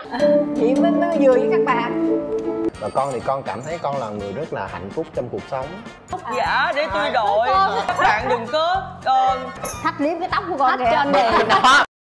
Chị mới vừa với các bạn. Và con thì con cảm thấy con là người rất là hạnh phúc trong cuộc sống. Dạ để tôi đội. Các bạn đừng có Thắt liếm cái tóc của con thắt kìa. cho anh Điền đó.